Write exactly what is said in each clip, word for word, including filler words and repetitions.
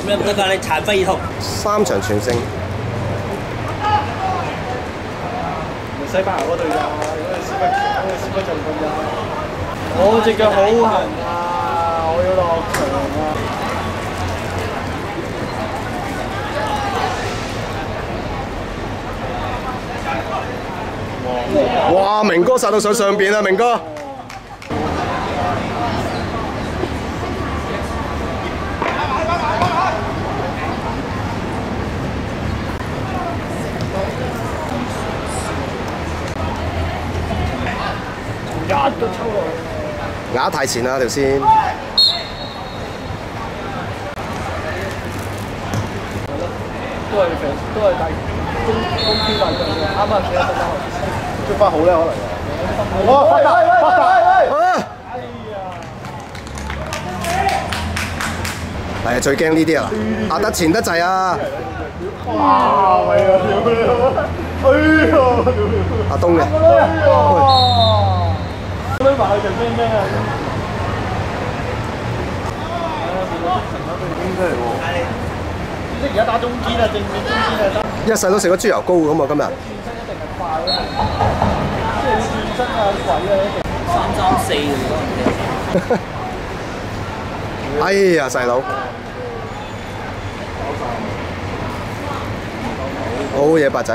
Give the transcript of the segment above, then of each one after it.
咩唔得㗎？你殘廢兒童。 三場全勝。 西班牙嗰隊咋？嗰個屎忽嗰個屎忽進攻咋？我隻腳好痕啊！我要落場啊！ 哇！明哥殺到上上邊啊，明哥！ 一都抽落去， 壓太前啦條線。 都係平，都係大中中標大將嘅，啱啱寫得翻學，捉翻好咧可能又。哇！發達發達！ 係啊，最驚呢啲啊！壓得前得滯啊！ 哇！係啊！哎呀！ 阿東嘅。 推埋佢就咩咩啊！即係而家打中堅啊，正面中堅啊得。 一世都食咗豬油膏咁啊！今日。 轉身一定係快啊！即係轉身啊鬼啊一定。 三三四嚟㗎。 哎呀，細佬！好嘢，八仔！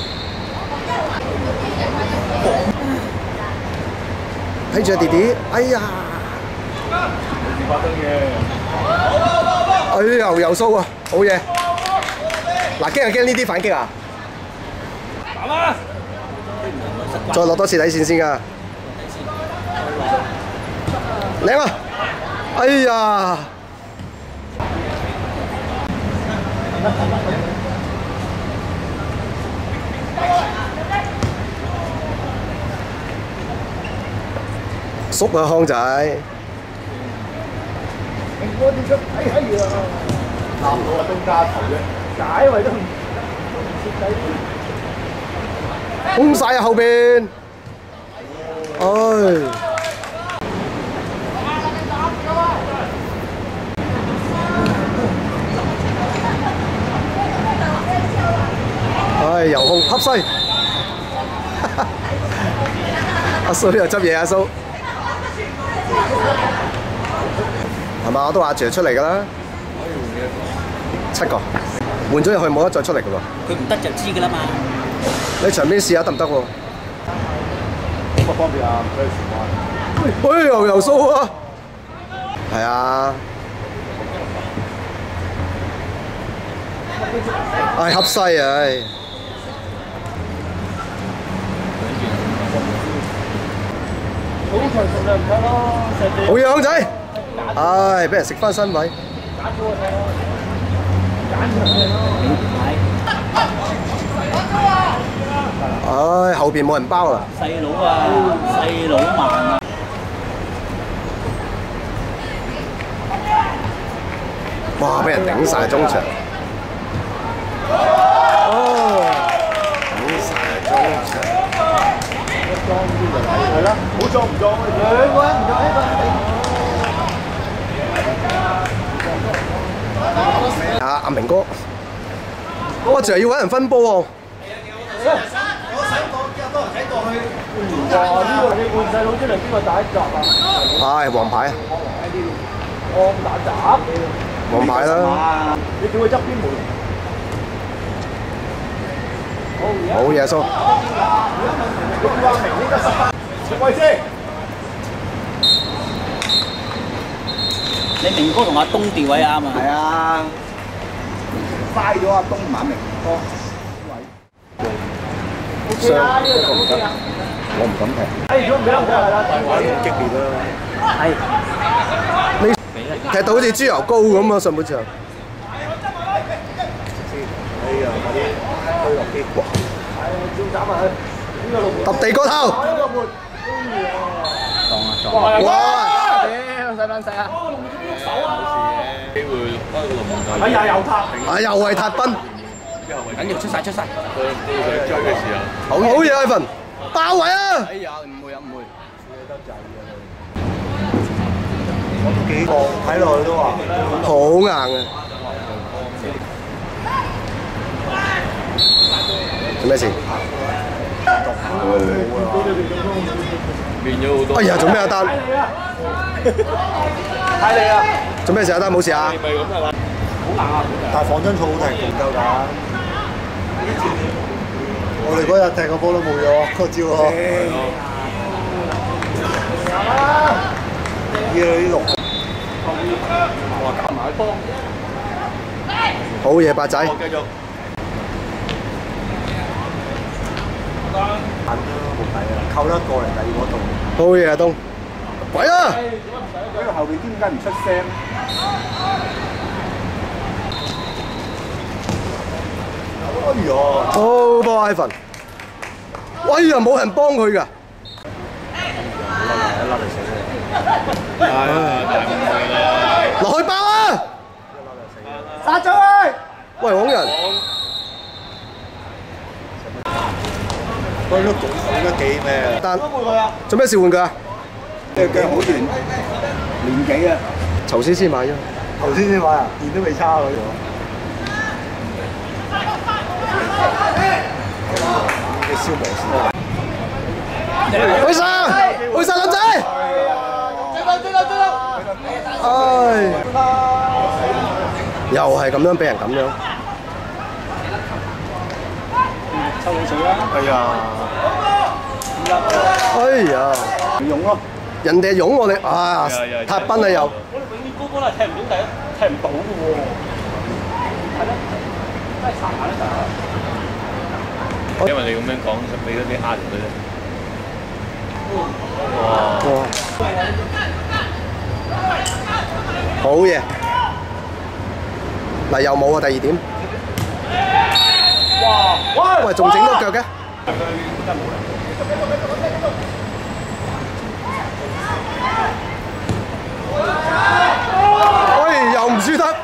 睇住啊，弟弟！哎呀！ 發生嘅。 哎呀，又蘇啊！好嘢！嗱，驚啊驚呢啲反擊啊！再落多次底線先㗎。靚啊！哎呀！縮啊，康仔！ 明哥點出？哎哎呀！攬到阿東家頭啫，解圍都唔徹底。 空曬啊後邊！唉！唉，遊控恰西！阿蘇又執嘢，阿蘇。係嘛？我都阿 Sir 出嚟㗎啦。七個，換咗入去冇得再出嚟㗎喎。 佢唔得就知㗎啦嘛。 你場邊試下得唔得喎？ 咁啊方便啊，唔使時間。 哎又又蘇啊！係啊。唉，恰西啊！唉。 好強盡量唔睇咯， 好嘢，康仔！唉，俾人食翻身位。 揀咗我睇咯，揀場嘅咯。 唉，後邊冇人包啦。 細佬啊，細佬慢啊！ 哇！俾人頂晒中場。哦，頂晒中場。 裝啲就係係啦，好裝唔裝？兩個人唔裝一個人。 阿阿明哥，我仲係要揾人分波喎。 哇！呢個你換細佬出嚟，邊個打一集啊？ 唉，黃牌啊！ 我打雜。 黃牌啦！ 你叫佢側邊門。 好嘢，蘇！ 喂先， 你明哥同阿東調位啱啊！ 係啊，快咗阿東馬明哥位。 上一個唔得， 我唔敢踢。 哎，如果唔得唔得係啦， 玩咁激烈啦！ 係。 你踢到好似豬油膏咁啊！上半場。 哎呀，嗰啲推落機，哇！ 照斬埋佢，呢個六揼地個頭。 呢個門， 撞啊撞！ 哇！ 屌，使唔使啊？手啊！ 機會開個龍門球。 哎呀，又拍！ 啊，又係塔賓。 緊要出晒出晒！ 到佢追嘅時候， 好嘢，艾芬，包圍啊！ 哎呀，唔會啊，唔會。我都幾個睇落去都話好硬啊！ 做咩事？ 變咗好多。 哎呀，做咩阿丹？ 睇你啊！ 做咩事阿丹？冇事啊？ 係咪咁啊？ 但係仿真草好踢唔夠㗎。我哋嗰日踢個波都冇咗個招咯。依啲六，哇夾埋波， 好嘢，八仔。 繼續。 近啦，冇計啦，扣得過嚟第二嗰度。 好嘢阿東，鬼啊！ 呢個後邊點解唔出聲？ 哎呀！ 好波 Ivan， 哎呀冇人幫佢㗎。落去爆啊！ 殺咗佢！ 喂，黃人， 佢都講講得幾咩？ 但做咩事換佢啊？ 隻腳好短，年紀啊， 頭先先買啫。 頭先先買啊，電都未叉佢。你消磨先。 去晒，去晒，林仔！ 追到追到追到！ 唉，又係咁樣俾人咁樣。 抽你水啦！哎呀！ 哎呀， 用咯， 人哋擁我哋啊，塔賓啊又。 我哋永遠高波都係踢唔到第一，踢唔到嘅喎。係咯，真係殘下咧就。 因為你咁樣講，俾咗啲壓力佢啫。 哇！好嘢！嗱又冇啊，第二點。哇！喂，仲整多腳嘅。喂，又唔輸得。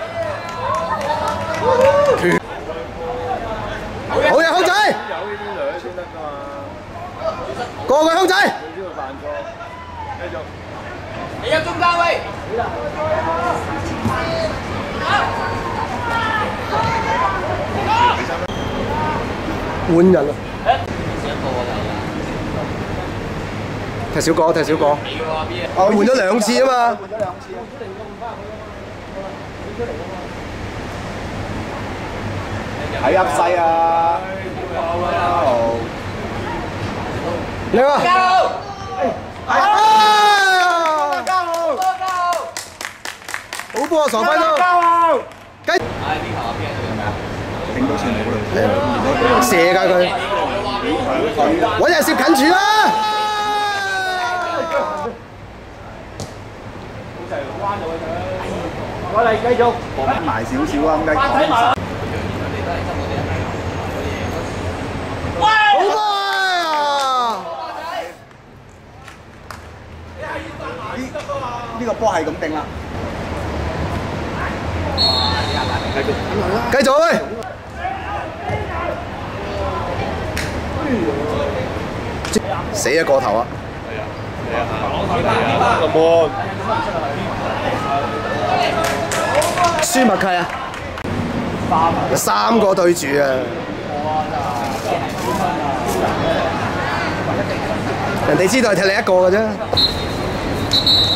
好嘢，康仔！ 有呢啲兩先得㗎嘛。 過佢康仔！ 你呢度犯錯，繼續。 你入中間位。 換人啊！踢小個，踢小個。我換咗兩次啊嘛。 換咗兩次啊！睇入勢啊！ 你啊！啊！好波啊，傻輝都。雞。 頂到線冇啦。 射㗎佢。揾人攝近柱啦！ 我哋繼續埋少少啊，咁計講。 好波啊！ 呢個波係咁定啦。 繼續喂！死啊個頭啊！ 個波。 輸默契啊！有三個對住啊！人哋知道係踢你一個嘅啫。